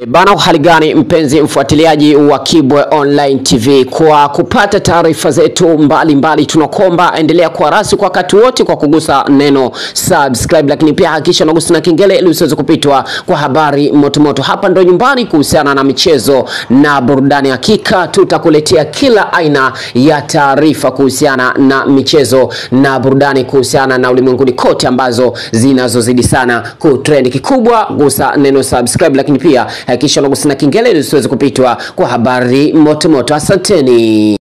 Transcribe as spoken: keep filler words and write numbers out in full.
Bana, hali gani mpenzi mfuatiliaji wa Kibwe Online T V, kwa kupata taarifa zetu mbalimbali tunakomba endelea kuwa rasi kwa wakati wote kwa kugusa neno subscribe, lakini pia hakikisha unagusa na kengele ili usiweze kupitwa kwa habari motomoto. Hapa ndo nyumbani kuhusiana na michezo na burudani, hakika tutakuletea kila aina ya taarifa kuhusiana na michezo na burudani, kuhusiana na ulimwenguni kote ambazo zinazozidi sana kutrend. Kikubwa gusa neno subscribe, lakini pia hakikisha unagusa na kengele ili usiweze kupitwa kwa habari moto moto. Asanteni.